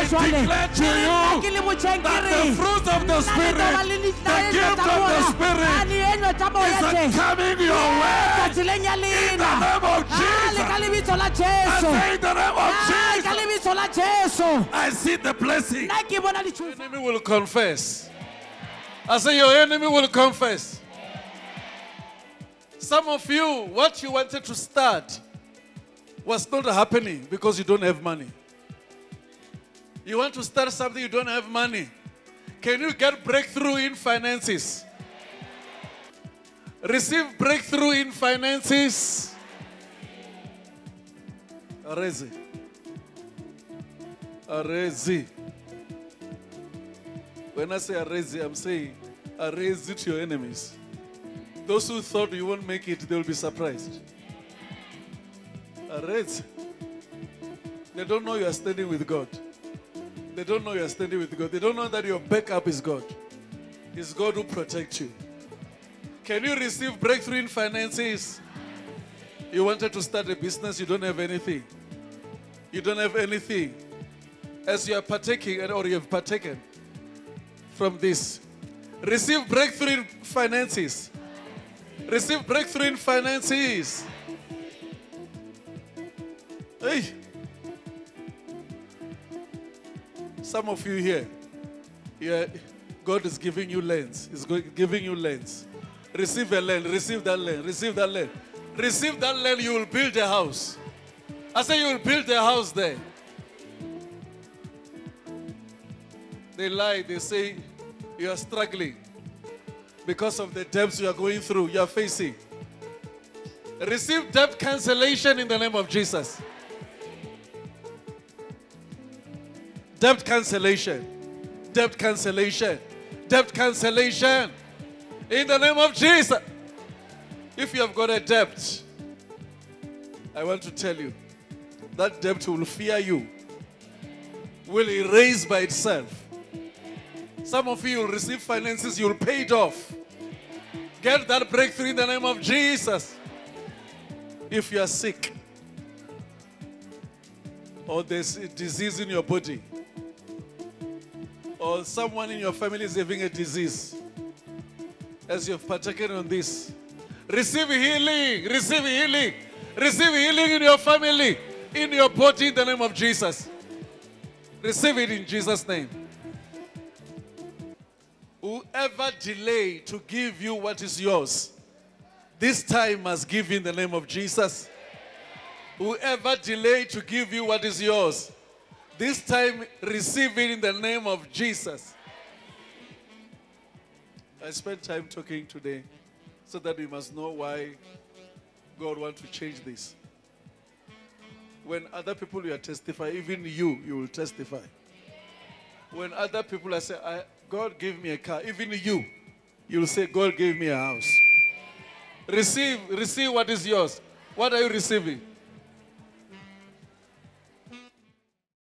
declare to you that the fruit of the Spirit, the gift of the Spirit, is coming your way. In the name of Jesus. I say in the name of Jesus. I see the blessing. Your enemy will confess. I say your enemy will confess. Some of you, what you wanted to start was not happening because you don't have money. You want to start something, you don't have money. Can you get breakthrough in finances? Receive breakthrough in finances. Arezi. Arezi. When I say arezi, I'm saying arezi to your enemies. Those who thought you won't make it, they'll be surprised. Arezi. They don't know you are standing with God. They don't know you are standing with God. They don't know that your backup is God. It's God who protects you. Can you receive breakthrough in finances? You wanted to start a business, you don't have anything. You don't have anything. As you are partaking, or you have partaken from this, receive breakthrough in finances. Receive breakthrough in finances. Hey. Some of you here, God is giving you lands. He's giving you lands. Receive a land, receive that land, receive that land. Receive that land, you will build a house. I say you will build a house there. They lie, they say you are struggling because of the debts you are going through, you are facing. Receive debt cancellation in the name of Jesus. Debt cancellation. Debt cancellation. Debt cancellation. In the name of Jesus. If you have got a debt, I want to tell you, that debt will fear you. Will erase by itself. Some of you will receive finances, you'll pay it off. Get that breakthrough in the name of Jesus. If you are sick, or there's a disease in your body, or someone in your family is having a disease, as you have partaken on this, receive healing, receive healing, receive healing in your family, in your body, in the name of Jesus. Receive it in Jesus' name. Whoever delayed to give you what is yours, this time must give in the name of Jesus. Whoever delayed to give you what is yours, this time receive it in the name of Jesus. I spent time talking today so that we must know why God wants to change this. When other people will testify, even you will testify. When other people are saying, God gave me a car, even you will say, God gave me a house. Receive what is yours. What are you receiving?